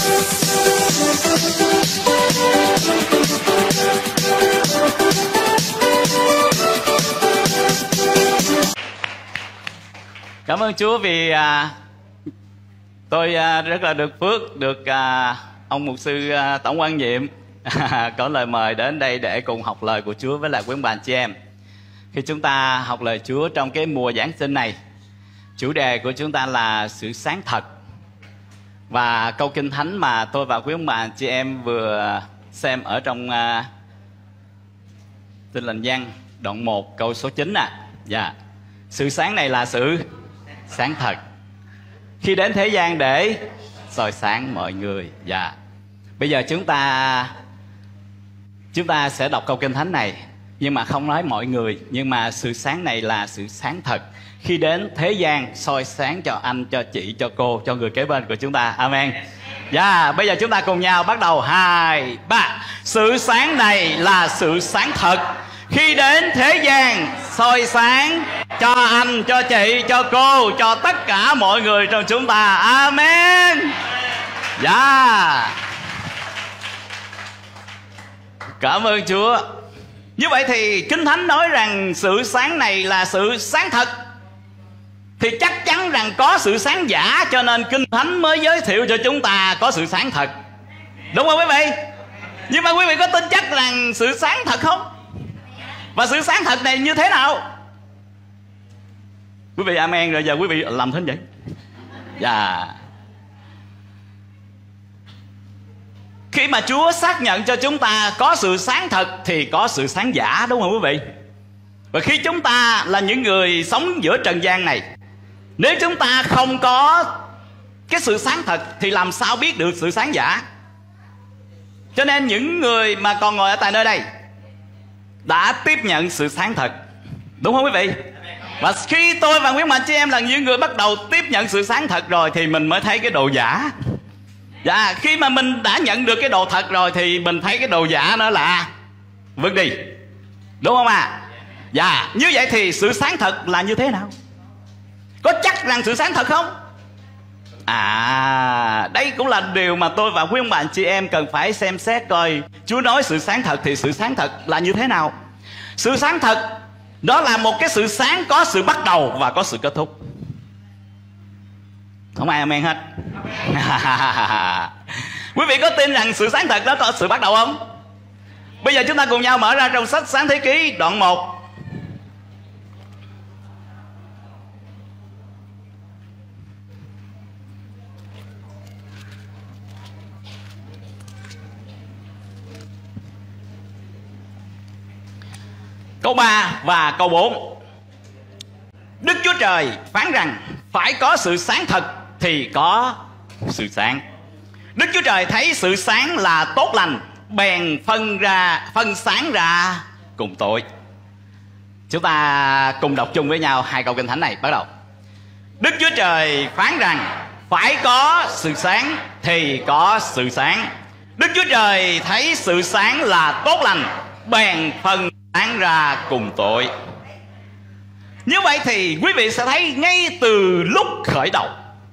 Cảm ơn Chúa vì tôi rất là được phước được ông mục sư tổng quan nhiệm có lời mời đến đây để cùng học lời của Chúa với lại quý bà chị em. Khi chúng ta học lời Chúa trong cái mùa Giáng sinh này, chủ đề của chúng ta là sự sáng thật. Và câu kinh thánh mà tôi và quý bà chị em vừa xem ở trong Tin Lành Giăng đoạn 1 câu số 9 ạ. Dạ. Sự sáng này là sự sáng thật, khi đến thế gian để soi sáng mọi người. Dạ. Bây giờ chúng ta sẽ đọc câu kinh thánh này, nhưng mà không nói mọi người, nhưng mà sự sáng này là sự sáng thật, khi đến thế gian soi sáng cho anh, cho chị, cho cô, cho người kế bên của chúng ta. Amen. Dạ. Bây giờ chúng ta cùng nhau bắt đầu. 2, 3. Sự sáng này là sự sáng thật, khi đến thế gian soi sáng cho anh, cho chị, cho cô, cho tất cả mọi người trong chúng ta. Amen. Dạ. Cảm ơn Chúa. Như vậy thì Kinh Thánh nói rằng sự sáng này là sự sáng thật, thì chắc chắn rằng có sự sáng giả, cho nên Kinh Thánh mới giới thiệu cho chúng ta có sự sáng thật. Đúng không quý vị? Nhưng mà quý vị có tin chắc rằng sự sáng thật không? Và sự sáng thật này như thế nào? Quý vị amen rồi, giờ quý vị làm thế vậy. Dạ. Khi mà Chúa xác nhận cho chúng ta có sự sáng thật thì có sự sáng giả, đúng không quý vị? Và khi chúng ta là những người sống giữa trần gian này, nếu chúng ta không có cái sự sáng thật thì làm sao biết được sự sáng giả? Cho nên những người mà còn ngồi ở tại nơi đây đã tiếp nhận sự sáng thật, đúng không quý vị? Và khi tôi và quý mạnh chị em là những người bắt đầu tiếp nhận sự sáng thật rồi thì mình mới thấy cái đồ giả. Dạ, khi mà mình đã nhận được cái đồ thật rồi thì mình thấy cái đồ giả nó là vứt đi, đúng không ạ? Dạ, như vậy thì sự sáng thật là như thế nào? Có chắc rằng sự sáng thật không? Đây cũng là điều mà tôi và quý ông bạn chị em cần phải xem xét coi Chúa nói sự sáng thật thì sự sáng thật là như thế nào. Sự sáng thật đó là một cái sự sáng có sự bắt đầu và có sự kết thúc. Không ai amen hết. Quý vị có tin rằng sự sáng thật đó có sự bắt đầu không? Bây giờ chúng ta cùng nhau mở ra trong sách Sáng Thế Ký đoạn 1. Câu 3 và câu 4. Đức Chúa Trời phán rằng phải có sự sáng thật thì có sự sáng. Đức Chúa Trời thấy sự sáng là tốt lành, bèn phân sáng ra cùng tối. Chúng ta cùng đọc chung với nhau hai câu kinh thánh này. Bắt đầu. Đức Chúa Trời phán rằng phải có sự sáng thì có sự sáng. Đức Chúa Trời thấy sự sáng là tốt lành, bèn phân sáng ra cùng tối. Như vậy thì quý vị sẽ thấy ngay từ lúc khởi đầu,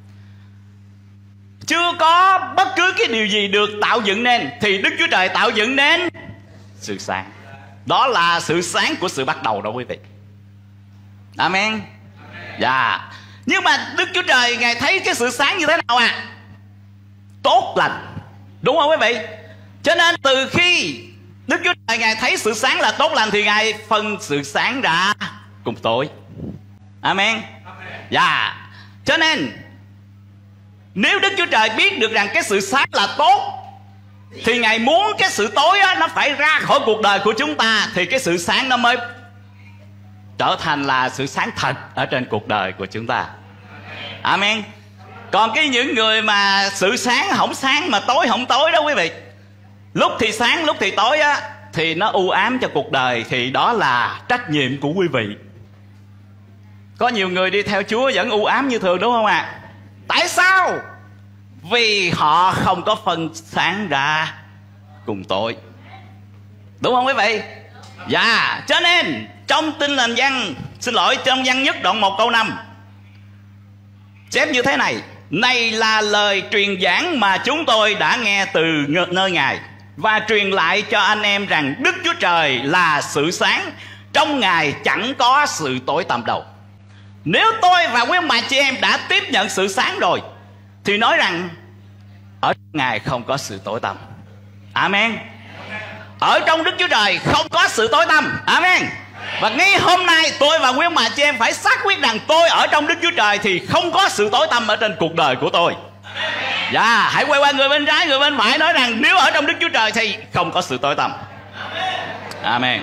chưa có bất cứ cái điều gì được tạo dựng nên thì Đức Chúa Trời tạo dựng nên sự sáng. Đó là sự sáng của sự bắt đầu đó quý vị. Amen. Dạ. Nhưng mà Đức Chúa Trời Ngài thấy cái sự sáng như thế nào tốt lành, đúng không quý vị? Cho nên từ khi Đức Chúa Trời Ngài thấy sự sáng là tốt lành thì Ngài phân sự sáng ra cùng tối. Amen. Dạ. Cho nên nếu Đức Chúa Trời biết được rằng cái sự sáng là tốt thì Ngài muốn cái sự tối đó, nó phải ra khỏi cuộc đời của chúng ta, thì cái sự sáng nó mới trở thành là sự sáng thật ở trên cuộc đời của chúng ta. Amen. Còn những người mà sự sáng không sáng mà tối không tối đó quý vị, lúc thì sáng lúc thì tối á, thì nó u ám cho cuộc đời, thì đó là trách nhiệm của quý vị. Có nhiều người đi theo Chúa vẫn u ám như thường, đúng không ạ? Tại sao? Vì họ không có phân sáng ra cùng tối, đúng không quý vị? Dạ. Cho nên trong Tin Lành Giăng, trong Giăng nhất đoạn 1 câu 5 chép như thế này: Này là lời truyền giảng mà chúng tôi đã nghe từ nơi Ngài, và truyền lại cho anh em rằng Đức Chúa Trời là sự sáng, trong Ngài chẳng có sự tối tăm đâu. Nếu tôi và quý ông bà chị em đã tiếp nhận sự sáng rồi, thì nói rằng ở trong Ngài không có sự tối tăm. Amen. Ở trong Đức Chúa Trời không có sự tối tăm. Amen. Và ngay hôm nay tôi và quý ông bà chị em phải xác quyết rằng tôi ở trong Đức Chúa Trời thì không có sự tối tăm ở trên cuộc đời của tôi. Dạ, hãy quay qua người bên trái, người bên phải nói rằng nếu ở trong Đức Chúa Trời thì không có sự tối tăm. Amen.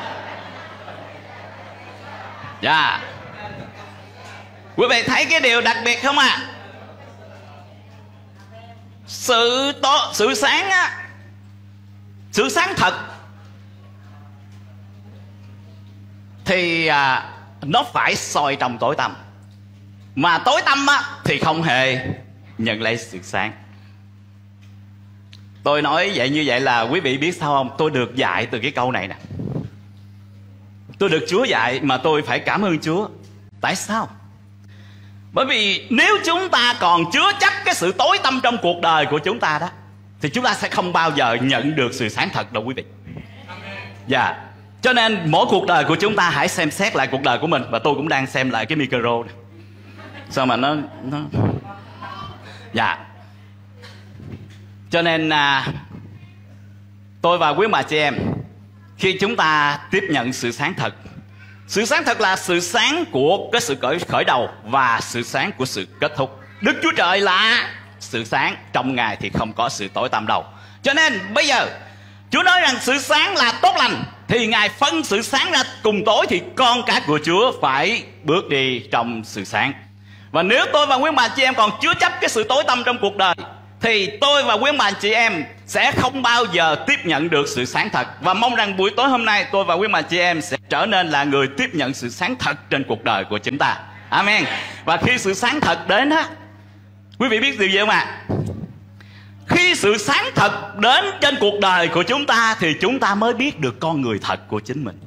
Dạ. Quý vị thấy cái điều đặc biệt không ạ? Sự sáng á, sự sáng thật thì nó phải soi trong tối tăm. Mà tối tăm á, thì không hề nhận lấy sự sáng. Tôi nói vậy như vậy là quý vị biết sao không? Tôi được dạy từ cái câu này nè. Tôi được Chúa dạy mà tôi phải cảm ơn Chúa. Tại sao? Bởi vì nếu chúng ta còn chứa chấp cái sự tối tăm trong cuộc đời của chúng ta đó, thì chúng ta sẽ không bao giờ nhận được sự sáng thật đâu quý vị. Dạ. Cho nên mỗi cuộc đời của chúng ta hãy xem xét lại cuộc đời của mình. Và tôi cũng đang xem lại cái micro này. Sao mà nó... Dạ. Cho nên tôi và quý bà chị em, khi chúng ta tiếp nhận sự sáng thật, sự sáng thật là sự sáng của cái sự khởi đầu và sự sáng của sự kết thúc. Đức Chúa Trời là sự sáng, trong Ngài thì không có sự tối tăm đâu. Cho nên bây giờ Chúa nói rằng sự sáng là tốt lành, thì Ngài phân sự sáng ra cùng tối, thì con cái của Chúa phải bước đi trong sự sáng. Và nếu tôi và quý bà chị em còn chứa chấp cái sự tối tăm trong cuộc đời, thì tôi và quý bà chị em sẽ không bao giờ tiếp nhận được sự sáng thật. Và mong rằng buổi tối hôm nay tôi và quý bà chị em sẽ trở nên là người tiếp nhận sự sáng thật trên cuộc đời của chúng ta. Amen. Và khi sự sáng thật đến á, quý vị biết điều gì không ạ? Khi sự sáng thật đến trên cuộc đời của chúng ta thì chúng ta mới biết được con người thật của chính mình.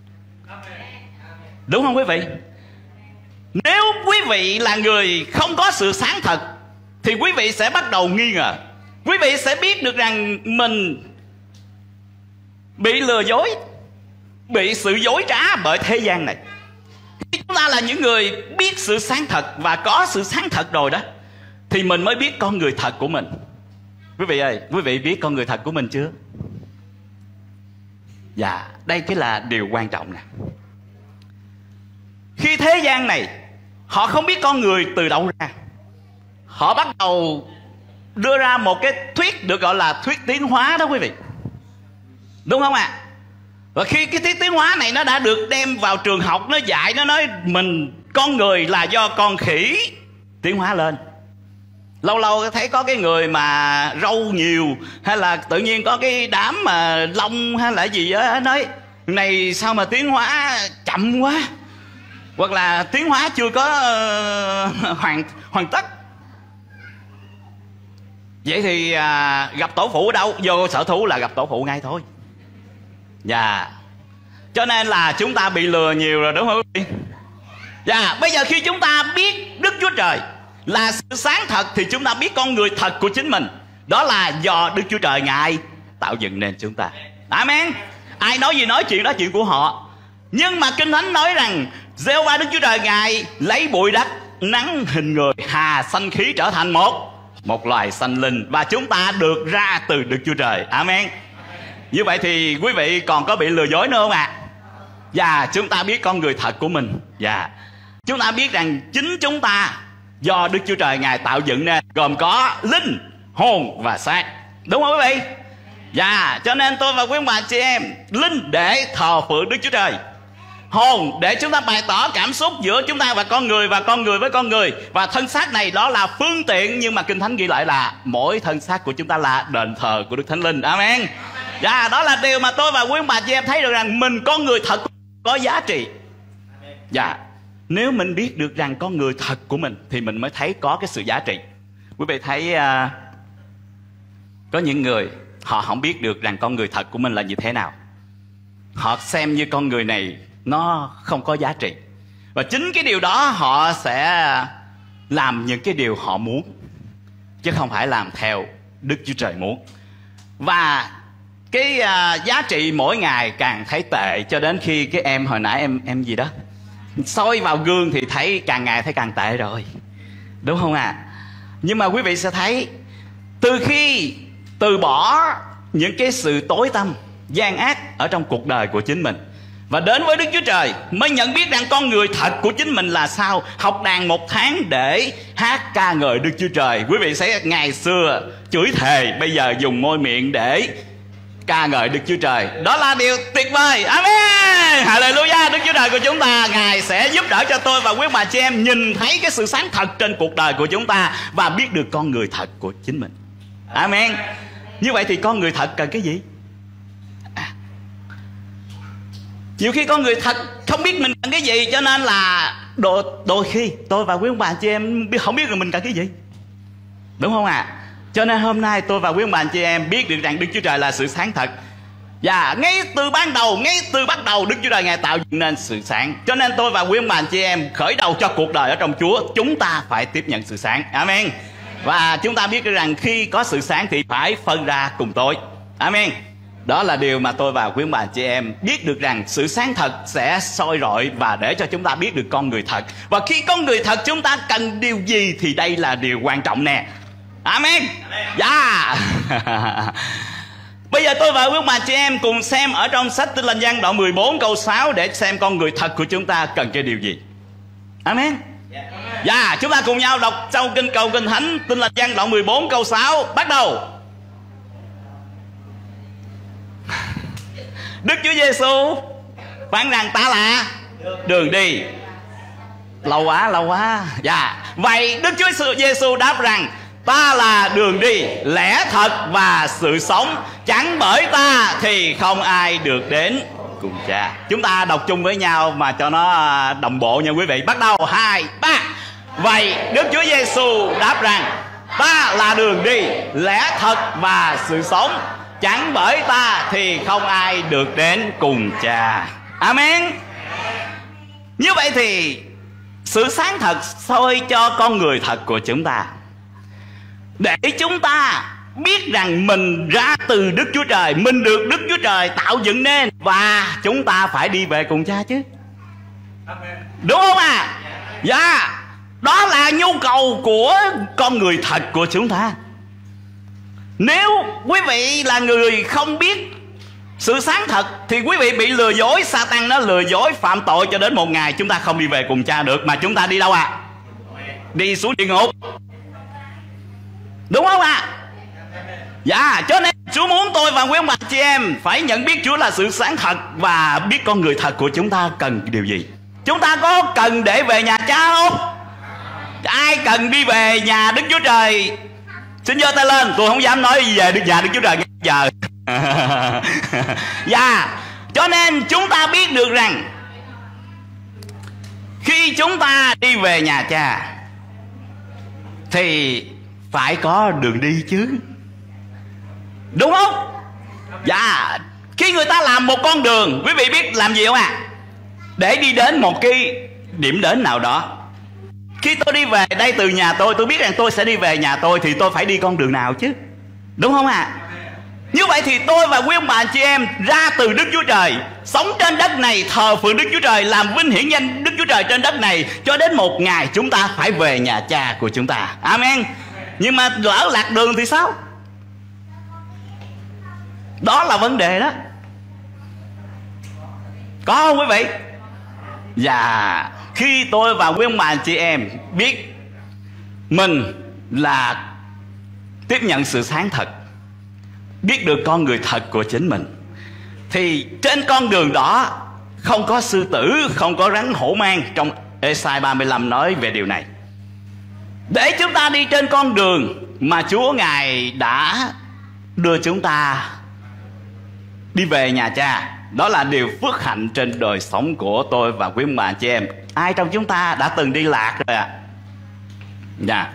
Đúng không quý vị? Nếu quý vị là người không có sự sáng thật thì quý vị sẽ bắt đầu nghi ngờ. Quý vị sẽ biết được rằng mình bị lừa dối, bị sự dối trá bởi thế gian này. Khi chúng ta là những người biết sự sáng thật và có sự sáng thật rồi đó, thì mình mới biết con người thật của mình. Quý vị ơi, quý vị biết con người thật của mình chưa? Dạ, đây cái là điều quan trọng nè. Khi thế gian này họ không biết con người từ đâu ra, họ bắt đầu đưa ra một cái thuyết được gọi là thuyết tiến hóa đó quý vị. Đúng không ạ? Và khi cái thuyết tiến hóa này nó đã được đem vào trường học, nó dạy, nó nói con người là do con khỉ tiến hóa lên. Lâu lâu thấy có cái người mà râu nhiều, hay là tự nhiên có cái đám mà lông hay là gì đó, nói này sao mà tiến hóa chậm quá, hoặc là tiến hóa chưa có hoàn tất. Vậy thì gặp tổ phụ ở đâu? Vô sở thú là gặp tổ phụ ngay thôi. Dạ. Cho nên là chúng ta bị lừa nhiều rồi, đúng không quý vị? Dạ. Bây giờ khi chúng ta biết Đức Chúa Trời là sự sáng thật, thì chúng ta biết con người thật của chính mình. Đó là do Đức Chúa Trời Ngài tạo dựng nên chúng ta. Amen. Ai nói gì nói chuyện đó, chuyện của họ. Nhưng mà Kinh Thánh nói rằng Giê-hô-va Đức Chúa Trời Ngài lấy bụi đất nắng hình người, hà sanh khí trở thành một loài sanh linh, và chúng ta được ra từ Đức Chúa Trời. Amen. Như vậy thì quý vị còn có bị lừa dối nữa không ạ? Và chúng ta biết con người thật của mình. Và chúng ta biết rằng chính chúng ta do Đức Chúa Trời Ngài tạo dựng nên, gồm có linh, hồn và xác. Đúng không quý vị? Và cho nên tôi và quý bà chị em, linh để thờ phượng Đức Chúa Trời, hồn để chúng ta bày tỏ cảm xúc giữa chúng ta và con người, và con người với con người, và thân xác này đó là phương tiện. Nhưng mà Kinh Thánh ghi lại là mỗi thân xác của chúng ta là đền thờ của Đức Thánh Linh. Amen. Và đó là điều mà tôi và quý bà chị em thấy được rằng mình con người thật có giá trị. Dạ. Nếu mình biết được rằng con người thật của mình thì mình mới thấy có cái sự giá trị. Quý vị thấy có những người họ không biết được rằng con người thật của mình là như thế nào. Họ xem như con người này nó không có giá trị, và chính cái điều đó họ sẽ làm những cái điều họ muốn, chứ không phải làm theo Đức Chúa Trời muốn. Và cái giá trị mỗi ngày càng thấy tệ, cho đến khi cái em hồi nãy em gì đó soi vào gương thì thấy càng ngày thấy càng tệ rồi, đúng không ạ? Nhưng mà quý vị sẽ thấy, từ khi từ bỏ những cái sự tối tăm, gian ác ở trong cuộc đời của chính mình và đến với Đức Chúa Trời, mới nhận biết rằng con người thật của chính mình là sao. Học đàn 1 tháng để hát ca ngợi Đức Chúa Trời. Quý vị sẽ ngày xưa chửi thề, bây giờ dùng môi miệng để ca ngợi Đức Chúa Trời. Đó là điều tuyệt vời. Amen. Hallelujah. Đức Chúa Trời của chúng ta, Ngài sẽ giúp đỡ cho tôi và quý bà chị em nhìn thấy cái sự sáng thật trên cuộc đời của chúng ta và biết được con người thật của chính mình. Amen. Như vậy thì con người thật cần cái gì? Nhiều khi con người thật không biết mình cần cái gì, cho nên là đôi khi tôi và quý ông bà chị em không biết là mình cần cái gì, đúng không ạ? Cho nên hôm nay tôi và quý ông bà chị em biết được rằng Đức Chúa Trời là sự sáng thật. Và ngay từ ban đầu, ngay từ bắt đầu, Đức Chúa Trời Ngài tạo dựng nên sự sáng. Cho nên tôi và quý ông bà chị em khởi đầu cho cuộc đời ở trong Chúa, chúng ta phải tiếp nhận sự sáng. Amen. Và chúng ta biết được rằng khi có sự sáng thì phải phân ra cùng tối. Amen. Đó là điều mà tôi và quý ông bà chị em biết được rằng sự sáng thật sẽ soi rọi và để cho chúng ta biết được con người thật. Và khi con người thật chúng ta cần điều gì thì đây là điều quan trọng nè. Amen. Dạ. Bây giờ tôi và quý ông bà chị em cùng xem ở trong sách Tin Lành Giăng đoạn 14 câu 6 để xem con người thật của chúng ta cần cái điều gì. Amen. Dạ, chúng ta cùng nhau đọc trong kinh cầu Kinh Thánh Tin Lành Giăng đoạn 14 câu 6. Bắt đầu. Đức Chúa Giêsu phán rằng ta là đường đi. Lâu quá. Dạ. Vậy Đức Chúa Giêsu đáp rằng ta là đường đi, lẽ thật và sự sống, chẳng bởi ta thì không ai được đến cùng Cha. Chúng ta đọc chung với nhau mà cho nó đồng bộ nha quý vị. Bắt đầu 2, 3. Vậy Đức Chúa Giêsu đáp rằng ta là đường đi, lẽ thật và sự sống, chẳng bởi ta thì không ai được đến cùng Cha. Amen. Như vậy thì sự sáng thật soi cho con người thật của chúng ta, để chúng ta biết rằng mình ra từ Đức Chúa Trời, mình được Đức Chúa Trời tạo dựng nên, và chúng ta phải đi về cùng Cha chứ. Đúng không ạ? Dạ. Đó là nhu cầu của con người thật của chúng ta. Nếu quý vị là người không biết sự sáng thật thì quý vị bị lừa dối, Sa-tan nó lừa dối phạm tội cho đến một ngày chúng ta không đi về cùng Cha được, mà chúng ta đi đâu ạ? Đi xuống địa ngục. Đúng không ạ? Dạ, cho nên Chúa muốn tôi và quý ông bà chị em phải nhận biết Chúa là sự sáng thật và biết con người thật của chúng ta cần điều gì. Chúng ta có cần để về nhà Cha không? Ai cần đi về nhà Đức Chúa Trời xin giơ tay lên. Tôi không dám nói về nhà Đức Chúa Trời ngay giờ. Dạ. Cho nên chúng ta biết được rằng khi chúng ta đi về nhà Cha thì phải có đường đi chứ, đúng không? Dạ. Khi người ta làm một con đường, quý vị biết làm gì không ạ? Để đi đến một cái điểm đến nào đó. Khi tôi đi về đây từ nhà tôi biết rằng tôi sẽ đi về nhà tôi thì tôi phải đi con đường nào chứ, đúng không ạ? Như vậy thì tôi và quý ông bà chị em ra từ Đức Chúa Trời, sống trên đất này, thờ phượng Đức Chúa Trời, làm vinh hiển danh Đức Chúa Trời trên đất này, cho đến một ngày chúng ta phải về nhà Cha của chúng ta. Amen. Nhưng mà lỡ lạc đường thì sao? Đó là vấn đề đó. Có không quý vị? Dạ. Khi tôi và quý ông bà chị em biết mình là tiếp nhận sự sáng thật, biết được con người thật của chính mình, thì trên con đường đó không có sư tử, không có rắn hổ mang. Trong Ê-sai 35 nói về điều này. Để chúng ta đi trên con đường mà Chúa Ngài đã đưa chúng ta đi về nhà Cha, đó là điều phước hạnh trên đời sống của tôi và quý ông bà chị em. Ai trong chúng ta đã từng đi lạc rồi ạ? Dạ.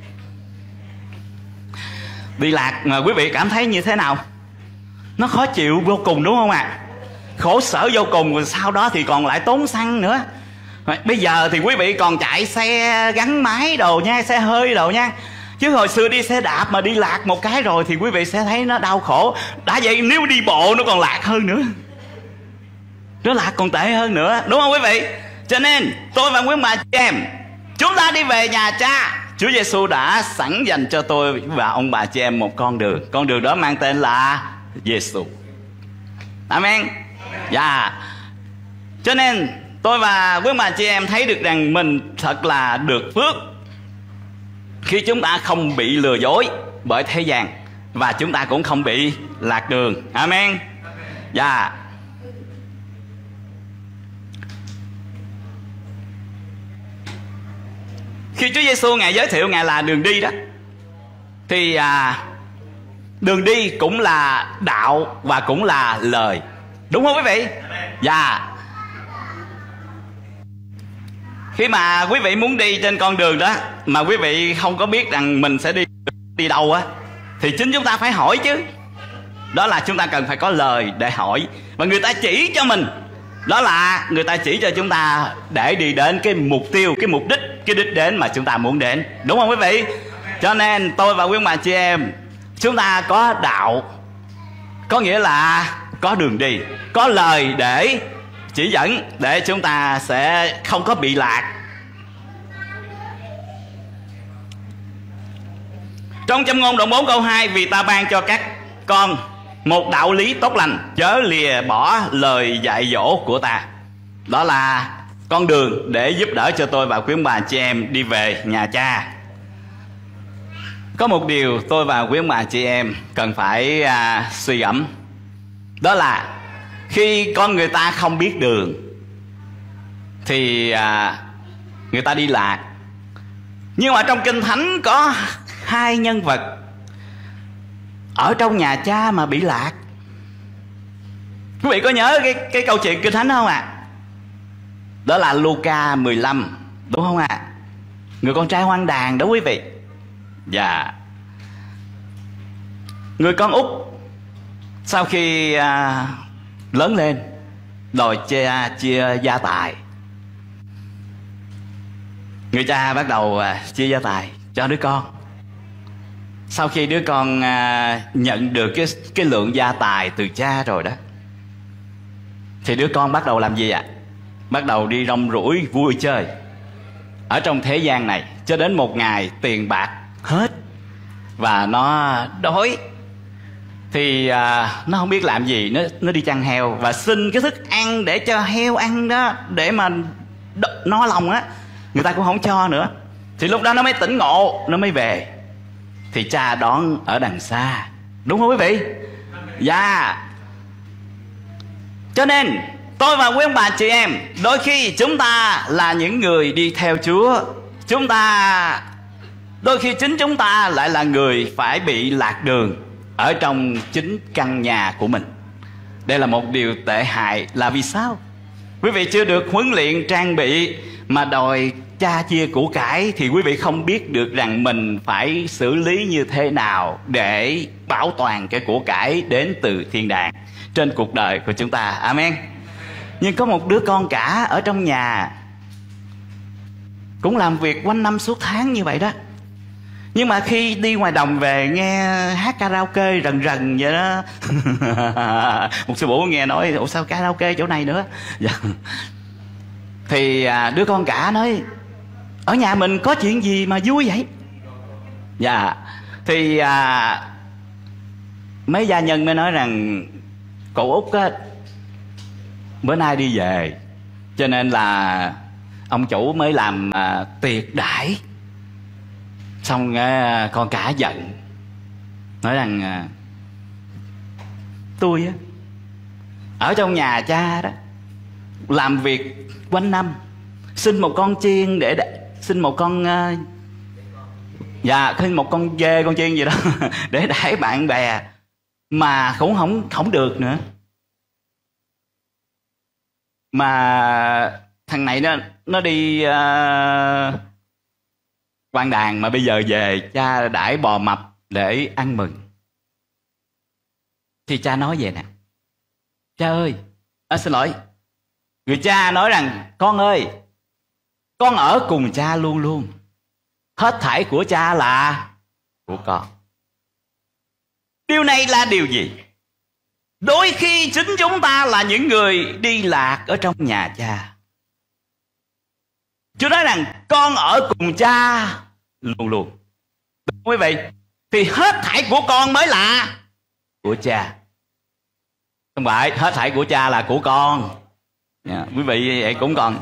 Đi lạc mà quý vị cảm thấy như thế nào? Nó khó chịu vô cùng đúng không ạ? Khổ sở vô cùng, rồi sau đó thì còn lại tốn xăng nữa. Bây giờ thì quý vị còn chạy xe gắn máy đồ nha, xe hơi đồ nha. Chứ hồi xưa đi xe đạp mà đi lạc một cái rồi thì quý vị sẽ thấy nó đau khổ. Đã vậy nếu đi bộ nó còn lạc hơn nữa, nó lạc còn tệ hơn nữa, đúng không quý vị? Cho nên tôi và quý bà chị em, chúng ta đi về nhà Cha. Chúa Giêsu đã sẵn dành cho tôi và ông bà chị em một con đường. Con đường đó mang tên là Giêsu. Amen. Dạ. Cho nên tôi và quý bà chị em thấy được rằng mình thật là được phước khi chúng ta không bị lừa dối bởi thế gian, và chúng ta cũng không bị lạc đường. Amen. Dạ. Khi Chúa Giêsu Ngài giới thiệu Ngài là đường đi đó, thì đường đi cũng là đạo và cũng là lời, đúng không quý vị? Dạ. Khi mà quý vị muốn đi trên con đường đó mà quý vị không có biết rằng mình sẽ đi đâu á, thì chính chúng ta phải hỏi chứ. Đó là chúng ta cần phải có lời để hỏi, và người ta chỉ cho mình. Đó là người ta chỉ cho chúng ta để đi đến cái mục tiêu, cái mục đích, cái đích đến mà chúng ta muốn đến, đúng không quý vị? Cho nên tôi và quý bà chị em, chúng ta có đạo, có nghĩa là có đường đi, có lời để chỉ dẫn, để chúng ta sẽ không có bị lạc. Trong Châm Ngôn đoạn 4 câu 2: vì ta ban cho các con một đạo lý tốt lành, chớ lìa bỏ lời dạy dỗ của ta. Đó là con đường để giúp đỡ cho tôi và quý bà chị em đi về nhà Cha. Có một điều tôi và quý bà chị em cần phải suy gẫm. Đó là khi con người ta không biết đường thì người ta đi lạc. Nhưng mà trong Kinh Thánh có hai nhân vật ở trong nhà Cha mà bị lạc. Quý vị có nhớ cái câu chuyện Kinh Thánh không ạ? Đó là Luca 15, đúng không ạ? Người con trai hoang đàn đó quý vị. Dạ. Người con út sau khi lớn lên đòi chia gia tài. Người cha bắt đầu chia gia tài cho đứa con. Sau khi đứa con nhận được cái lượng gia tài từ cha rồi đó, thì đứa con bắt đầu làm gì ạ? Bắt đầu đi rong ruổi vui chơi ở trong thế gian này, cho đến một ngày tiền bạc hết và nó đói. Thì nó không biết làm gì, nó đi chăn heo và xin cái thức ăn để cho heo ăn đó, để mà no lòng á. Người ta cũng không cho nữa. Thì lúc đó nó mới tỉnh ngộ, nó mới về. Thì cha đón ở đằng xa, đúng không quý vị? Dạ. Cho nên tôi và quý ông bà chị em, đôi khi chúng ta là những người đi theo Chúa, đôi khi chính chúng ta lại là người phải bị lạc đường ở trong chính căn nhà của mình. Đây là một điều tệ hại. Là vì sao? Quý vị chưa được huấn luyện trang bị mà đòi cha chia của cải, thì quý vị không biết được rằng mình phải xử lý như thế nào để bảo toàn cái của cải đến từ thiên đàng trên cuộc đời của chúng ta. Amen. Nhưng có một đứa con cả ở trong nhà cũng làm việc quanh năm suốt tháng như vậy đó, nhưng mà khi đi ngoài đồng về nghe hát karaoke rần rần vậy đó một sư phụ nghe nói ủa sao karaoke chỗ này nữa. Thì đứa con cả nói ở nhà mình có chuyện gì mà vui vậy? Dạ. Thì mấy gia nhân mới nói rằng cậu út á, bữa nay đi về, cho nên là ông chủ mới làm tiệc đãi. Xong con cả giận, nói rằng tôi á, ở trong nhà cha đó, làm việc quanh năm, xin một con chiên để xin một con xin một con dê, con chiên gì đó để đãi bạn bè, mà cũng không được nữa. Mà thằng này nó đi quan đàn, mà bây giờ về cha đãi bò mập để ăn mừng. Thì cha nói vậy nè: cha ơi, xin lỗi. Người cha nói rằng con ơi, Con ở cùng cha luôn luôn. Hết thảy của cha là của con. Điều này là điều gì? Đôi khi chính chúng ta là những người đi lạc ở trong nhà cha. Chúa nói rằng con ở cùng cha luôn luôn. Quý vị, thì hết thảy của con mới là của cha. Không phải hết thảy của cha là của con. Quý vị vậy cũng còn.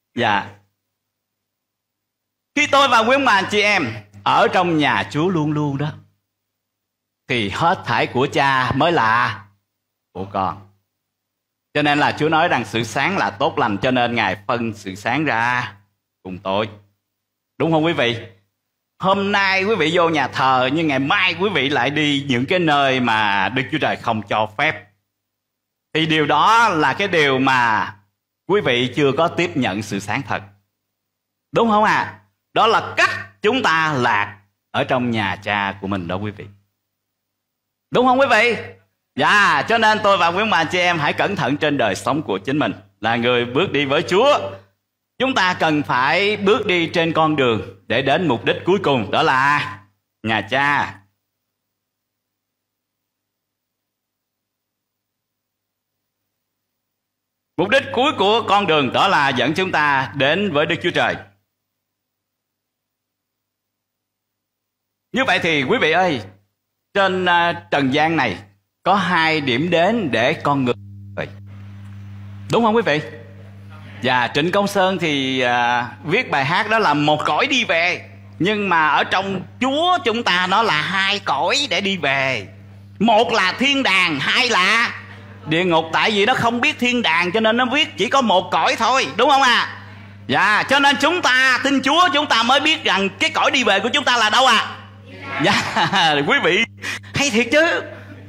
Khi tôi và quý ông bà anh chị em ở trong nhà Chúa luôn luôn đó, thì hết thảy của cha mới là của con. Cho nên là Chúa nói rằng sự sáng là tốt lành, cho nên Ngài phân sự sáng ra cùng tôi. Đúng không quý vị? Hôm nay quý vị vô nhà thờ, nhưng ngày mai quý vị lại đi những cái nơi mà Đức Chúa Trời không cho phép. Thì điều đó là cái điều mà quý vị chưa có tiếp nhận sự sáng thật. Đúng không ạ? Đó là cách chúng ta lạc ở trong nhà cha của mình đó quý vị. Đúng không quý vị? Cho nên tôi và quý ông bà chị em hãy cẩn thận trên đời sống của chính mình. Là người bước đi với Chúa, chúng ta cần phải bước đi trên con đường để đến mục đích cuối cùng, đó là nhà cha. Mục đích cuối của con đường đó là dẫn chúng ta đến với Đức Chúa Trời. Như vậy thì quý vị ơi, trên trần gian này có 2 điểm đến để con người. Đúng không quý vị? Và Trịnh Công Sơn thì viết bài hát đó là một cõi đi về. Nhưng mà ở trong Chúa chúng ta nó là 2 cõi để đi về. Một là thiên đàng, 2 là địa ngục. Tại vì nó không biết thiên đàng cho nên nó viết chỉ có một cõi thôi. Đúng không ạ? Cho nên chúng ta tin Chúa, chúng ta mới biết rằng cái cõi đi về của chúng ta là đâu quý vị hay thiệt chứ.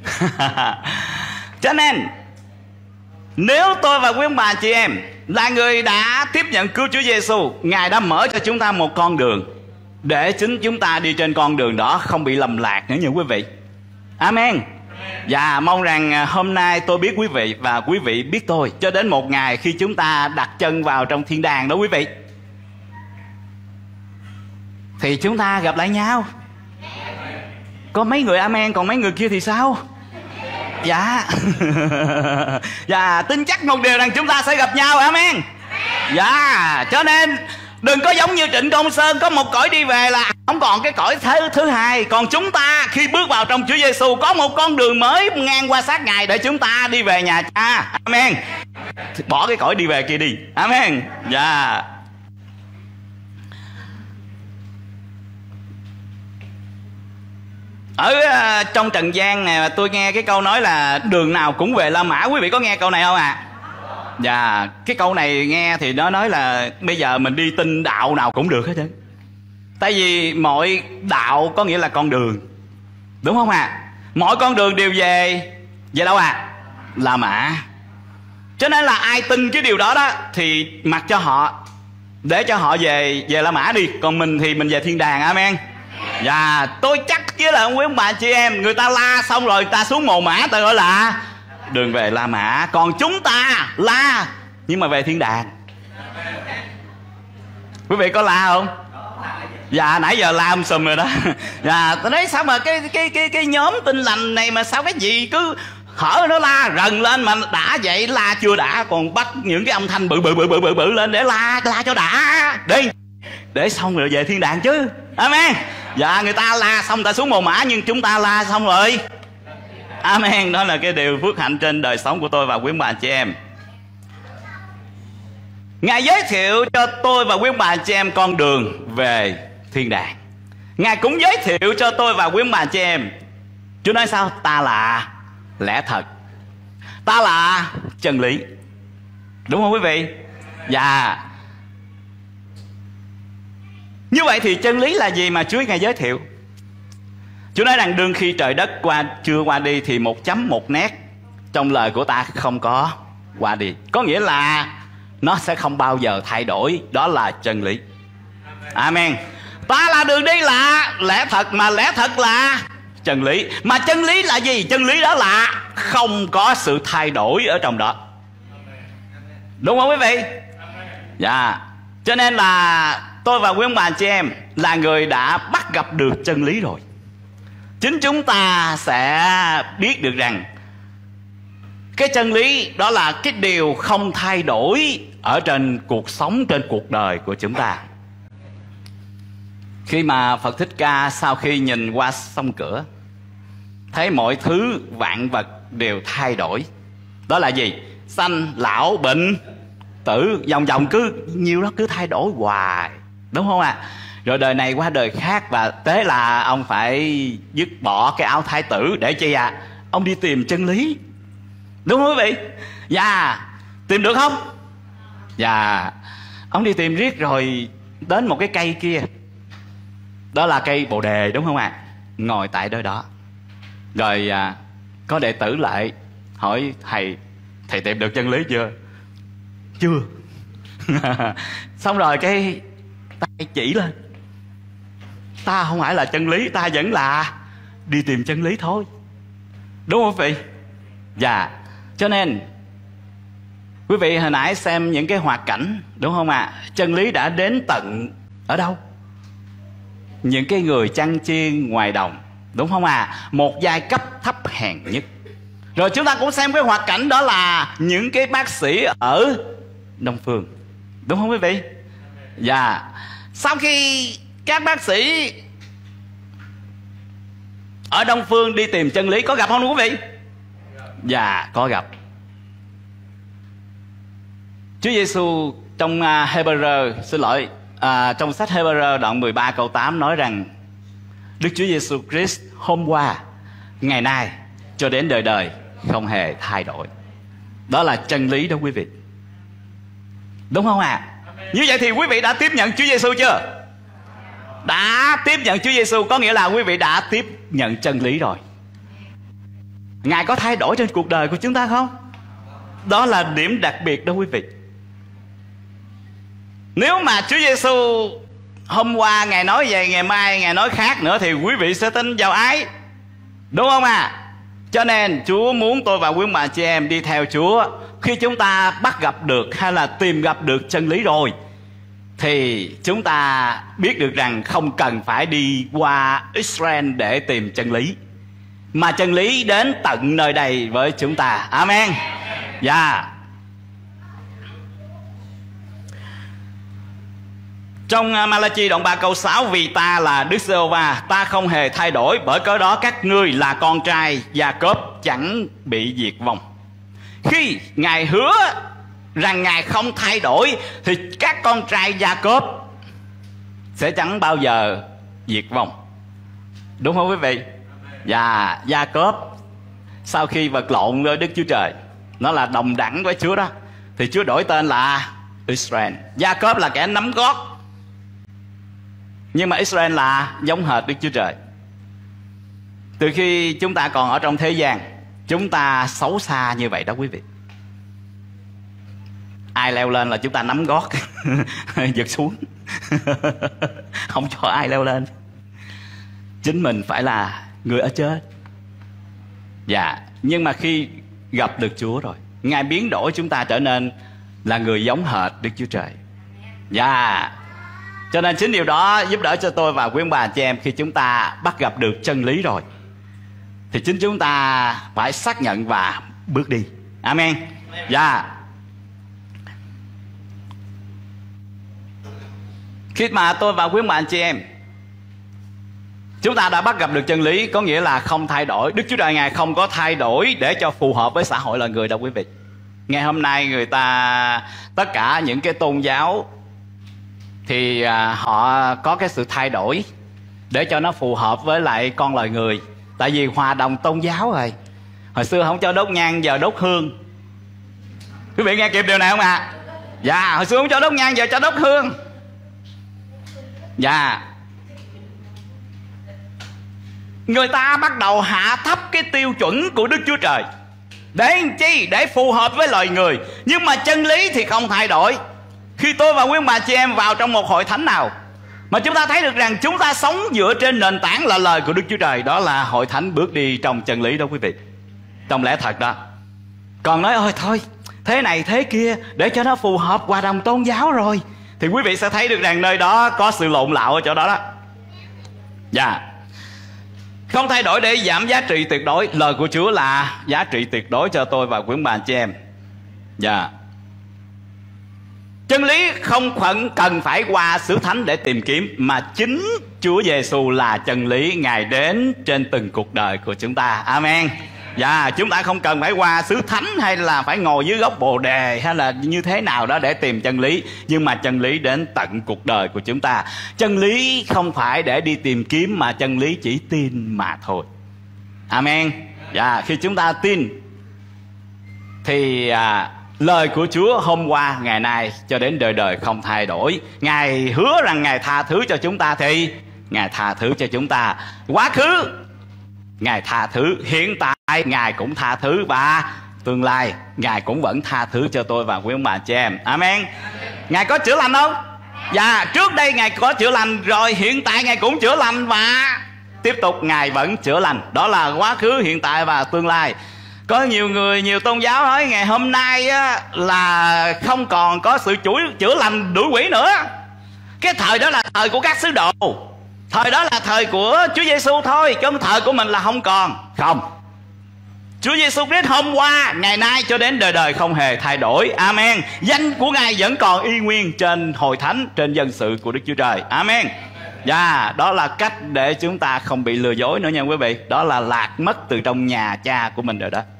Cho nên nếu tôi và quý ông bà chị em là người đã tiếp nhận cứu Chúa Giêsu, Ngài đã mở cho chúng ta một con đường để chính chúng ta đi trên con đường đó không bị lầm lạc nữa nha quý vị. Amen. Và mong rằng hôm nay tôi biết quý vị và quý vị biết tôi, cho đến một ngày khi chúng ta đặt chân vào trong thiên đàng đó quý vị, thì chúng ta gặp lại nhau. Có mấy người amen, còn mấy người kia thì sao? Và tin chắc một điều rằng chúng ta sẽ gặp nhau. Amen. Cho nên đừng có giống như Trịnh Công Sơn có một cõi đi về là không còn cái cõi thứ hai. Còn chúng ta khi bước vào trong Chúa Giêsu có một con đường mới ngang qua sát Ngài để chúng ta đi về nhà cha. Amen. Bỏ cái cõi đi về kia đi. Amen. Ở trong trần gian này tôi nghe cái câu nói là đường nào cũng về La Mã. Quý vị có nghe câu này không ạ? Cái câu này nghe thì nó nói là bây giờ mình đi tin đạo nào cũng được hết trơn. Tại vì mọi đạo có nghĩa là con đường. Đúng không mọi con đường đều về đâu La Mã. Cho nên là ai tin cái điều đó đó thì mặc cho họ, để cho họ về La Mã đi, còn mình thì mình về thiên đàng. Amen. Tôi chắc chứ là quý ông bà chị em, người ta la xong rồi người ta xuống Mồ Mã, ta gọi là đường về La Mã. Còn chúng ta la nhưng mà về thiên đàng. Quý vị có la không? Nãy giờ la sùm rồi đó. Tôi nói sao mà cái nhóm Tin Lành này mà sao cái gì cứ hở nó la rần lên, mà đã vậy la chưa đã còn bắt những cái âm thanh bự lên để la cho đã để xong rồi về thiên đàng chứ. Amen. Người ta la xong ta xuống Mồ Mã, nhưng chúng ta la xong rồi. Amen. Đó là cái điều phước hạnh trên đời sống của tôi và quý ông bà chị em. Ngài giới thiệu cho tôi và quý ông bà chị em con đường về thiên đàng. Ngài cũng giới thiệu cho tôi và quý ông bà chị em. Chúa nói sao? Ta là lẽ thật, ta là chân lý. Đúng không quý vị? Như vậy thì chân lý là gì mà Chúa Ngài giới thiệu? Chúa nói rằng đương khi trời đất chưa qua đi thì một chấm một nét trong lời của ta không có qua đi. Có nghĩa là nó sẽ không bao giờ thay đổi. Đó là chân lý. Amen. Ta là đường đi, là lẽ thật, mà lẽ thật là chân lý. Mà chân lý là gì? Chân lý đó là không có sự thay đổi ở trong đó. Đúng không quý vị? Cho nên là tôi và quý ông bà anh chị em là người đã bắt gặp được chân lý rồi. Chính chúng ta sẽ biết được rằng cái chân lý đó là cái điều không thay đổi ở trên cuộc sống, trên cuộc đời của chúng ta. Khi mà Phật Thích Ca sau khi nhìn qua sông cửa, thấy mọi thứ vạn vật đều thay đổi. Đó là gì? Sanh, lão, bệnh, tử, vòng vòng cứ nhiều đó, cứ thay đổi hoài, đúng không ạ? Rồi đời này qua đời khác, và thế là ông phải dứt bỏ cái áo thái tử để chi ạ? Ông đi tìm chân lý, đúng không quý vị? Dạ, tìm được không? Dạ, ông đi tìm riết rồi đến một cái cây kia, đó là cây Bồ Đề, đúng không ạ? Ngồi tại nơi đó. Rồi có đệ tử lại hỏi thầy tìm được chân lý chưa? Chưa. Xong rồi cái tay chỉ lên, ta không phải là chân lý, ta vẫn là đi tìm chân lý thôi, đúng không quý vị? Dạ, cho nên quý vị hồi nãy xem những cái hoạt cảnh, đúng không ạ? Chân lý đã đến tận ở đâu? Những cái người chăn chiên ngoài đồng, đúng không ạ? Một giai cấp thấp hèn nhất. Rồi chúng ta cũng xem cái hoạt cảnh đó là những cái bác sĩ ở Đông Phương, đúng không quý vị? Dạ. Sau khi các bác sĩ ở Đông Phương đi tìm chân lý, có gặp không quý vị? Dạ, có gặp. Chúa Giêsu trong trong sách Hebrew đoạn 13 câu 8 nói rằng Đức Chúa Giêsu Christ hôm qua, ngày nay cho đến đời đời không hề thay đổi. Đó là chân lý đó quý vị, đúng không ạ? Như vậy thì quý vị đã tiếp nhận Chúa Giêsu chưa? Đã tiếp nhận Chúa Giêsu có nghĩa là quý vị đã tiếp nhận chân lý rồi. Ngài có thay đổi trên cuộc đời của chúng ta không? Đó là điểm đặc biệt đó quý vị. Nếu mà Chúa Giêsu hôm qua Ngài nói vậy, ngày mai Ngài nói khác nữa, thì quý vị sẽ tin vào ai? Đúng không ạ? Cho nên Chúa muốn tôi và quý bà chị em đi theo Chúa. Khi chúng ta bắt gặp được hay là tìm gặp được chân lý rồi, thì chúng ta biết được rằng không cần phải đi qua Israel để tìm chân lý, mà chân lý đến tận nơi đây với chúng ta. Amen. Dạ. Trong Malachi đoạn 3 câu 6, vì ta là Đức Giê-hô-va, ta không hề thay đổi, bởi cớ đó các ngươi là con trai Gia-cốp chẳng bị diệt vong. Khi Ngài hứa rằng Ngài không thay đổi, thì các con trai Gia-cốp sẽ chẳng bao giờ diệt vong, đúng không quý vị? Và Gia-cốp sau khi vật lộn với Đức Chúa Trời, nó là đồng đẳng với Chúa đó, thì Chúa đổi tên là Israel. Gia-cốp là kẻ nắm gót, nhưng mà Israel là giống hệt Đức Chúa Trời. Từ khi chúng ta còn ở trong thế gian, chúng ta xấu xa như vậy đó quý vị. Ai leo lên là chúng ta nắm gót giật xuống. Không cho ai leo lên. Chính mình phải là người ở trên. Dạ. Nhưng mà khi gặp được Chúa rồi, Ngài biến đổi chúng ta trở nên là người giống hệt Đức Chúa Trời. Dạ. Cho nên chính điều đó giúp đỡ cho tôi và quý ông bà chị em, khi chúng ta bắt gặp được chân lý rồi, thì chính chúng ta phải xác nhận và bước đi. Amen. Dạ. Khi mà tôi và quý ông bà anh chị em, chúng ta đã bắt gặp được chân lý, có nghĩa là không thay đổi. Đức Chúa Trời Ngài không có thay đổi để cho phù hợp với xã hội loài người đâu quý vị. Ngày hôm nay người ta, tất cả những cái tôn giáo thì họ có cái sự thay đổi để cho nó phù hợp với lại con loài người. Tại vì hòa đồng tôn giáo rồi. Hồi xưa không cho đốt nhang, giờ đốt hương. Quý vị nghe kịp điều này không ạ? Dạ, hồi xưa không cho đốt nhang, giờ cho đốt hương. Dạ. Người ta bắt đầu hạ thấp cái tiêu chuẩn của Đức Chúa Trời. Để làm chi? Để phù hợp với loài người. Nhưng mà chân lý thì không thay đổi. Khi tôi và quý ông bà chị em vào trong một hội thánh nào mà chúng ta thấy được rằng chúng ta sống dựa trên nền tảng là lời của Đức Chúa Trời, đó là hội thánh bước đi trong chân lý đó quý vị, trong lẽ thật đó. Còn nói ôi thôi thế này thế kia để cho nó phù hợp hòa đồng tôn giáo rồi thì quý vị sẽ thấy được rằng nơi đó có sự lộn lạo ở chỗ đó đó. Dạ. Không thay đổi để giảm giá trị tuyệt đối. Lời của Chúa là giá trị tuyệt đối cho tôi và quý bà chị em. Dạ. Chân lý không cần phải qua xứ thánh để tìm kiếm, mà chính Chúa Giêsu là chân lý. Ngài đến trên từng cuộc đời của chúng ta. Amen. Dạ, chúng ta không cần phải qua xứ thánh hay là phải ngồi dưới gốc bồ đề hay là như thế nào đó để tìm chân lý. Nhưng mà chân lý đến tận cuộc đời của chúng ta. Chân lý không phải để đi tìm kiếm, mà chân lý chỉ tin mà thôi. Amen. Dạ, khi chúng ta tin thì lời của Chúa hôm qua, ngày nay cho đến đời đời không thay đổi. Ngài hứa rằng Ngài tha thứ cho chúng ta thì Ngài tha thứ cho chúng ta. Quá khứ Ngài tha thứ, hiện tại Ngài cũng tha thứ, và tương lai Ngài cũng vẫn tha thứ cho tôi và quý ông bà chị em. Amen. Ngài có chữa lành không? Dạ, trước đây Ngài có chữa lành rồi, hiện tại Ngài cũng chữa lành, và tiếp tục Ngài vẫn chữa lành. Đó là quá khứ, hiện tại và tương lai. Có nhiều người, nhiều tôn giáo nói ngày hôm nay á, là không còn có sự chữa lành đuổi quỷ nữa. Cái thời đó là thời của các sứ đồ, thời đó là thời của Chúa Giêsu thôi, chứ thời của mình là không còn. Không, Chúa Giêsu Christ hôm qua, ngày nay cho đến đời đời không hề thay đổi. Amen. Danh của Ngài vẫn còn y nguyên trên hội thánh, trên dân sự của Đức Chúa Trời. Amen. Dạ, đó là cách để chúng ta không bị lừa dối nữa nha quý vị. Đó là lạc mất từ trong nhà cha của mình rồi đó.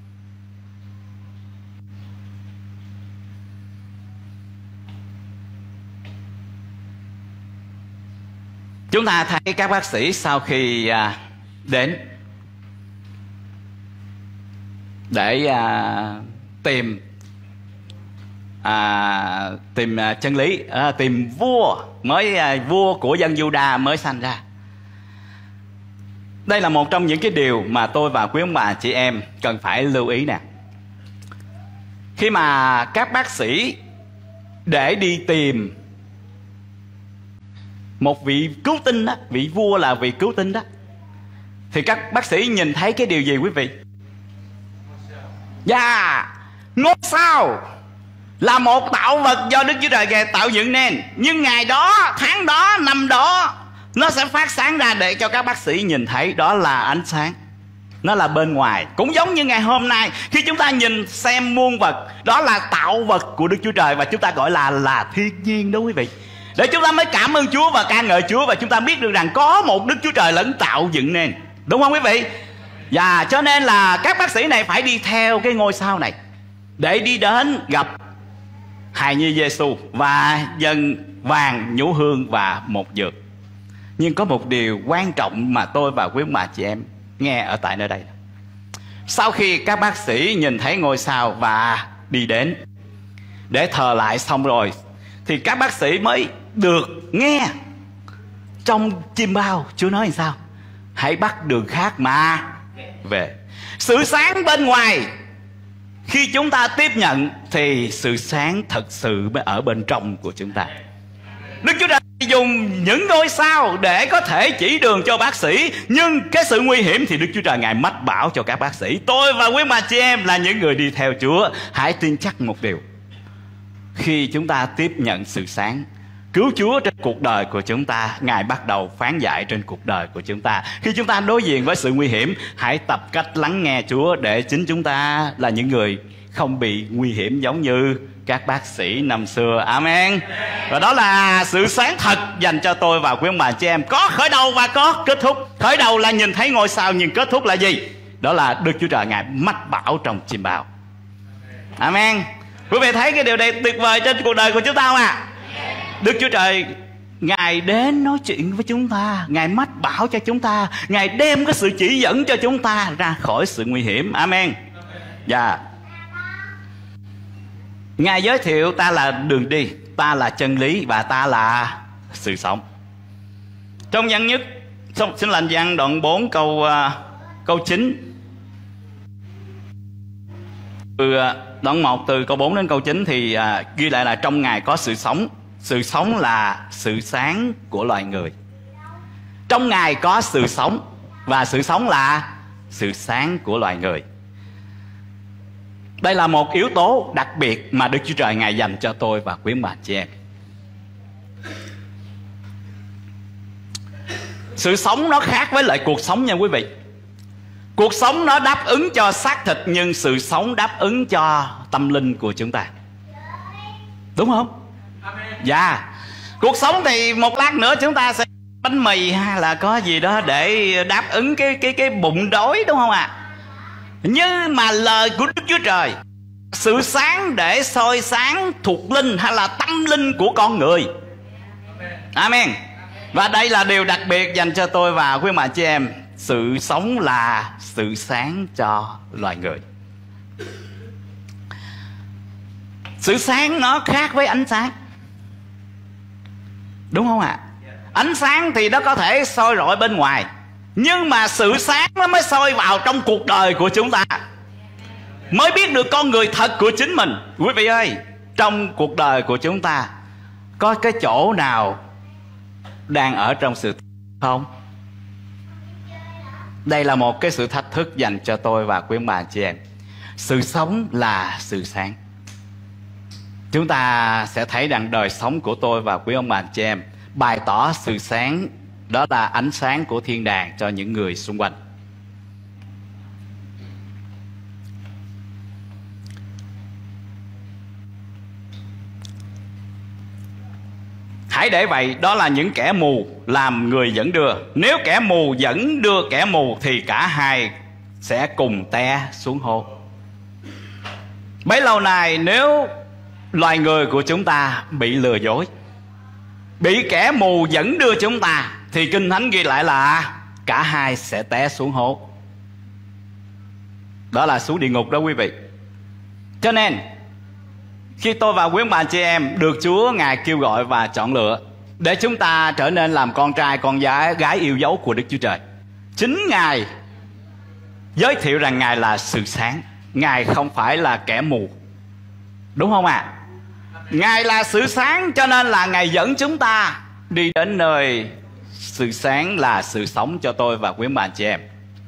Chúng ta thấy các bác sĩ sau khi đến để tìm chân lý, tìm vua mới, vua của dân Juda mới sanh ra. Đây là một trong những cái điều mà tôi và quý ông bà chị em cần phải lưu ý nè. Khi mà các bác sĩ để đi tìm một vị cứu tinh đó, vị vua là vị cứu tinh đó, thì các bác sĩ nhìn thấy cái điều gì quý vị? Dạ, ngôi sao là một tạo vật do Đức Chúa Trời Ngài tạo dựng nên. Nhưng ngày đó, tháng đó, năm đó, nó sẽ phát sáng ra để cho các bác sĩ nhìn thấy. Đó là ánh sáng, nó là bên ngoài. Cũng giống như ngày hôm nay, khi chúng ta nhìn xem muôn vật, đó là tạo vật của Đức Chúa Trời, và chúng ta gọi là thiên nhiên đó quý vị. Để chúng ta mới cảm ơn Chúa và ca ngợi Chúa, và chúng ta biết được rằng có một Đức Chúa Trời lẫn tạo dựng nên. Đúng không quý vị? Và cho nên là các bác sĩ này phải đi theo cái ngôi sao này để đi đến gặp hài nhi Giêsu và dâng vàng, nhũ hương và một dược. Nhưng có một điều quan trọng mà tôi và quý bà chị em nghe ở tại nơi đây. Sau khi các bác sĩ nhìn thấy ngôi sao và đi đến để thờ lại xong rồi, thì các bác sĩ mới được nghe trong chim bao Chúa nói làm sao? Hãy bắt đường khác mà về. Sự sáng bên ngoài khi chúng ta tiếp nhận thì sự sáng thật sự ở bên trong của chúng ta. Đức Chúa Trời dùng những ngôi sao để có thể chỉ đường cho bác sĩ, nhưng cái sự nguy hiểm thì Đức Chúa Trời Ngài mách bảo cho các bác sĩ. Tôi và quý bà chị em là những người đi theo Chúa, hãy tin chắc một điều: khi chúng ta tiếp nhận sự sáng, cứu Chúa trên cuộc đời của chúng ta, Ngài bắt đầu phán dạy trên cuộc đời của chúng ta. Khi chúng ta đối diện với sự nguy hiểm, hãy tập cách lắng nghe Chúa để chính chúng ta là những người không bị nguy hiểm giống như các bác sĩ năm xưa. Amen. Và đó là sự sáng thật dành cho tôi và quý ông bà chị em. Có khởi đầu và có kết thúc. Khởi đầu là nhìn thấy ngôi sao, nhưng kết thúc là gì? Đó là Đức Chúa Trời Ngài mách bảo trong chim bao. Amen. Quý vị thấy cái điều này tuyệt vời trên cuộc đời của chúng ta không ạ? Đức Chúa Trời Ngài đến nói chuyện với chúng ta, Ngài mách bảo cho chúng ta, Ngài đem cái sự chỉ dẫn cho chúng ta ra khỏi sự nguy hiểm. Amen. Dạ. Ngài giới thiệu ta là đường đi, ta là chân lý và ta là sự sống. Trong Văn Nhất, xin lành Văn đoạn 4 câu 9. Đoạn 1 từ câu 4 đến câu 9 thì ghi lại là trong Ngài có sự sống. Sự sống là sự sáng của loài người. Trong Ngài có sự sống, và sự sống là sự sáng của loài người. Đây là một yếu tố đặc biệt mà Đức Chúa Trời Ngài dành cho tôi và quý bà chị em. Sự sống nó khác với lại cuộc sống nha quý vị. Cuộc sống nó đáp ứng cho xác thịt, nhưng sự sống đáp ứng cho tâm linh của chúng ta. Đúng không? Dạ. Cuộc sống thì một lát nữa chúng ta sẽ bánh mì hay là có gì đó để đáp ứng cái bụng đói, đúng không ạ? Nhưng mà lời của Đức Chúa Trời, sự sáng để soi sáng thuộc linh hay là tâm linh của con người. Amen. Và đây là điều đặc biệt dành cho tôi và quý bà chị em. Sự sống là sự sáng cho loài người. Sự sáng nó khác với ánh sáng, đúng không ạ? Ánh sáng thì nó có thể soi rọi bên ngoài, nhưng mà sự sáng nó mới soi vào trong cuộc đời của chúng ta, mới biết được con người thật của chính mình. Quý vị ơi, trong cuộc đời của chúng ta có cái chỗ nào đang ở trong sự không? Đây là một cái sự thách thức dành cho tôi và quý bà chị em. Sự sống là sự sáng. Chúng ta sẽ thấy rằng đời sống của tôi và quý ông bà chị em bày tỏ sự sáng, đó là ánh sáng của thiên đàng cho những người xung quanh. Hãy để vậy, đó là những kẻ mù làm người dẫn đưa. Nếu kẻ mù dẫn đưa kẻ mù thì cả hai sẽ cùng té xuống hố. Bấy lâu nay nếu loài người của chúng ta bị lừa dối, bị kẻ mù dẫn đưa chúng ta, thì Kinh Thánh ghi lại là cả hai sẽ té xuống hố. Đó là xuống địa ngục đó quý vị. Cho nên khi tôi và quý bà chị em được Chúa Ngài kêu gọi và chọn lựa để chúng ta trở nên làm con trai con gái yêu dấu của Đức Chúa Trời, chính Ngài giới thiệu rằng Ngài là sự sáng. Ngài không phải là kẻ mù, đúng không ạ? Ngài là sự sáng, cho nên là Ngài dẫn chúng ta đi đến nơi sự sáng là sự sống cho tôi và quý bà chị em.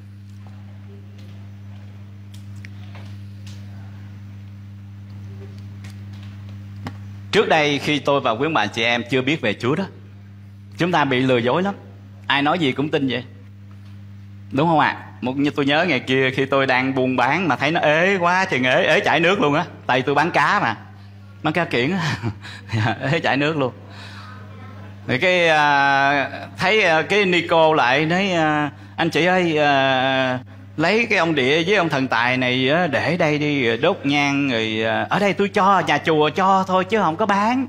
Trước đây khi tôi và quý bà chị em chưa biết về Chúa đó, chúng ta bị lừa dối lắm. Ai nói gì cũng tin vậy, đúng không ạ? Như tôi nhớ ngày kia khi tôi đang buôn bán mà thấy nó ế quá chừng ế chảy nước luôn á. Tại tôi bán cá mà, bán cá kiển á. Ế chảy nước luôn. Thì cái thấy cái Nico lại nói anh chị ơi, lấy cái ông địa với ông thần tài này để đây đi, đốt nhang rồi ở đây tôi cho, nhà chùa cho thôi chứ không có bán.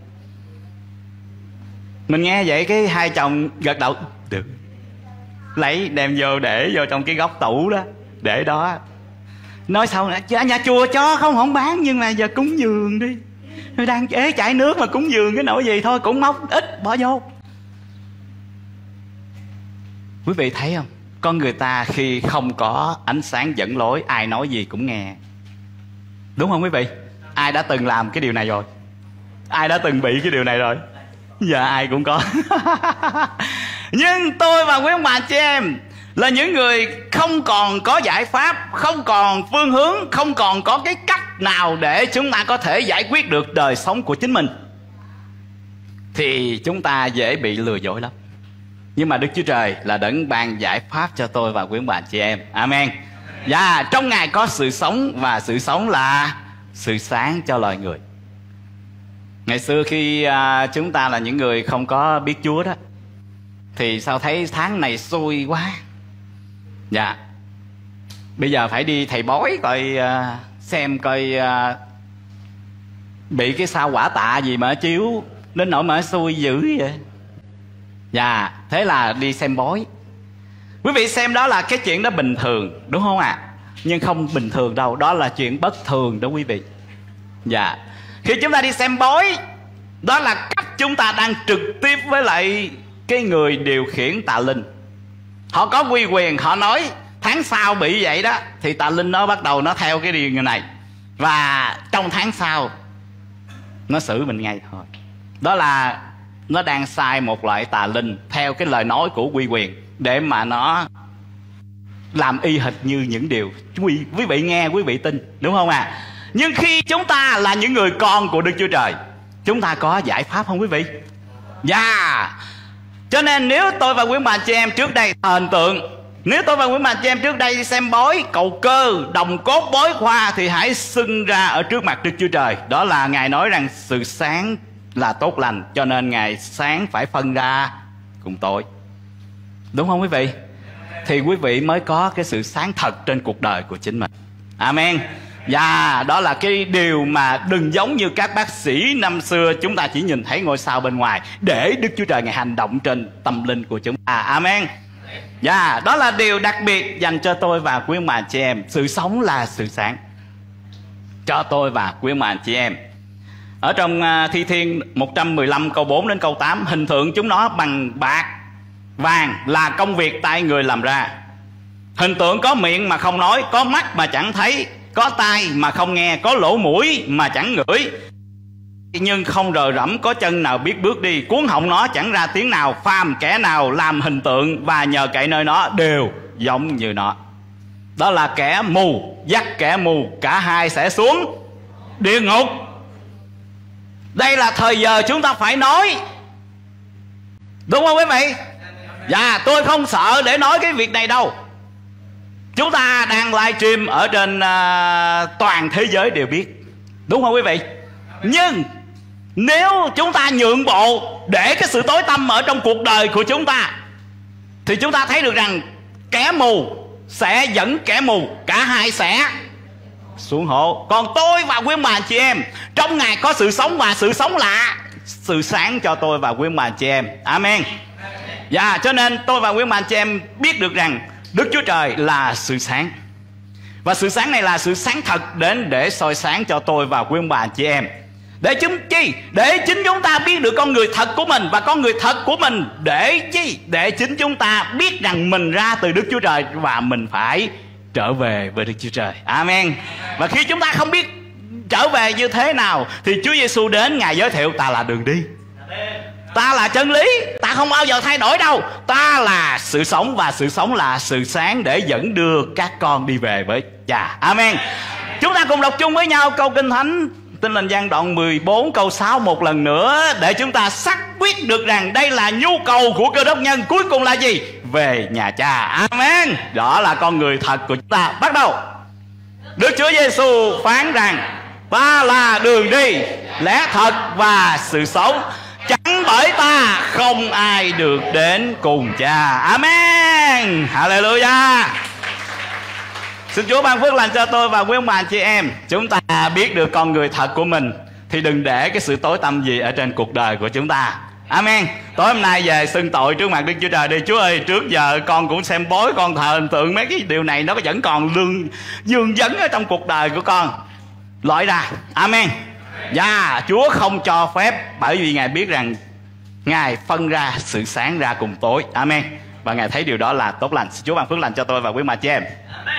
Mình nghe vậy cái hai chồng gật đầu, được, lấy đem vô để vô trong cái góc tủ đó, để đó. Nói sau nữa, nhà chùa cho không bán, nhưng mà giờ cúng dường đi, tôi đang ế chảy nước mà cúng dường cái nỗi gì thôi, cũng móc ít bỏ vô. Quý vị thấy không? Con người ta khi không có ánh sáng dẫn lối, ai nói gì cũng nghe, đúng không quý vị? Ai đã từng làm cái điều này rồi? Ai đã từng bị cái điều này rồi? Giờ ai cũng có. Nhưng tôi và quý ông bà chị em là những người không còn có giải pháp, không còn phương hướng, không còn có cái cách nào để chúng ta có thể giải quyết được đời sống của chính mình, thì chúng ta dễ bị lừa dối lắm. Nhưng mà Đức Chúa Trời là đấng ban giải pháp cho tôi và quý ông bà chị em. Amen. Và trong Ngài có sự sống, và sự sống là sự sáng cho loài người. Ngày xưa khi chúng ta là những người không có biết Chúa đó, thì sao thấy tháng này xui quá. Dạ, bây giờ phải đi thầy bói coi xem coi bị cái sao quả tạ gì mà chiếu đến nỗi mà xui dữ vậy. Dạ, thế là đi xem bói. Quý vị xem đó là cái chuyện đó bình thường, đúng không ạ? Nhưng không bình thường đâu, đó là chuyện bất thường đó quý vị. Dạ, khi chúng ta đi xem bói, đó là cách chúng ta đang trực tiếp với lại cái người điều khiển tà linh. Họ có uy quyền, họ nói tháng sau bị vậy đó, thì tà linh nó bắt đầu nó theo cái điều này, và trong tháng sau nó xử mình ngay thôi. Đó là nó đang sai một loại tà linh theo cái lời nói của uy quyền, để mà nó làm y hệt như những điều quý vị nghe, quý vị tin, đúng không ạ? Nhưng khi chúng ta là những người con của Đức Chúa Trời, chúng ta có giải pháp không quý vị? Dạ, Cho nên nếu tôi và quý bà chị em trước đây thờ hình tượng, nếu tôi và quý bà chị em trước đây xem bói, cầu cơ, đồng cốt, bói khoa, thì hãy xưng ra ở trước mặt Đức Chúa Trời. Đó là Ngài nói rằng sự sáng là tốt lành, cho nên Ngài sáng phải phân ra cùng tối. Đúng không quý vị? Thì quý vị mới có cái sự sáng thật trên cuộc đời của chính mình. Amen. Và đó là cái điều mà đừng giống như các bác sĩ năm xưa, chúng ta chỉ nhìn thấy ngôi sao bên ngoài, để Đức Chúa Trời Ngài hành động trên tâm linh của chúng ta. Amen. Và đó là điều đặc biệt dành cho tôi và quý ông bà chị em. Sự sống là sự sáng cho tôi và quý ông bà chị em. Ở trong Thi Thiên 115 câu 4 đến câu 8, hình tượng chúng nó bằng bạc vàng là công việc tay người làm ra. Hình tượng có miệng mà không nói, có mắt mà chẳng thấy, có tai mà không nghe, có lỗ mũi mà chẳng ngửi, nhưng không rờ rẫm, có chân nào biết bước đi. Cuốn họng nó chẳng ra tiếng nào, phàm kẻ nào làm hình tượng và nhờ cậy nơi nó đều giống như nó. Đó là kẻ mù dắt kẻ mù, cả hai sẽ xuống địa ngục. Đây là thời giờ chúng ta phải nói, đúng không quý vị? Dạ, tôi không sợ để nói cái việc này đâu. Chúng ta đang livestream ở trên toàn thế giới đều biết, đúng không quý vị? Nhưng nếu chúng ta nhượng bộ để cái sự tối tăm ở trong cuộc đời của chúng ta, thì chúng ta thấy được rằng kẻ mù sẽ dẫn kẻ mù, cả hai sẽ xuống hố. Còn tôi và quý ông bà chị em, trong Ngài có sự sống, và sự sống là sự sáng cho tôi và quý ông bà chị em. Amen. Dạ, cho nên tôi và quý ông bà chị em biết được rằng Đức Chúa Trời là sự sáng. Và sự sáng này là sự sáng thật đến để soi sáng cho tôi và quý ông bà chị em. Để chúng chi? Để chính chúng ta biết được con người thật của mình. Và con người thật của mình để chi? Để chính chúng ta biết rằng mình ra từ Đức Chúa Trời và mình phải trở về với Đức Chúa Trời. Amen. Và khi chúng ta không biết trở về như thế nào, thì Chúa Giêsu đến, Ngài giới thiệu ta là đường đi, ta là chân lý, ta không bao giờ thay đổi đâu. Ta là sự sống, và sự sống là sự sáng để dẫn đưa các con đi về với Cha. Amen. Chúng ta cùng đọc chung với nhau câu Kinh Thánh Tin Lành Giăng đoạn 14 câu 6 một lần nữa, để chúng ta xác quyết được rằng đây là nhu cầu của Cơ Đốc nhân cuối cùng là gì? Về nhà Cha. Amen. Đó là con người thật của chúng ta. Bắt đầu. Đức Chúa Giêsu phán rằng ta là đường đi, lẽ thật và sự sống, chẳng bởi ta không ai được đến cùng Cha. Amen. Hallelujah. Xin Chúa ban phước lành cho tôi và quý ông bà chị em. Chúng ta biết được con người thật của mình, thì đừng để cái sự tối tăm gì ở trên cuộc đời của chúng ta. Amen. Tối hôm nay về xưng tội trước mặt Đức Chúa Trời đi. Chúa ơi, trước giờ con cũng xem bói, con thờ hình tượng, mấy cái điều này nó vẫn còn dương vấn ở trong cuộc đời của con. Loại ra. Amen. Và Chúa không cho phép, bởi vì Ngài biết rằng Ngài phân ra sự sáng ra cùng tối. Amen. Và Ngài thấy điều đó là tốt lành. Chúa ban phước lành cho tôi và quý bà chị em.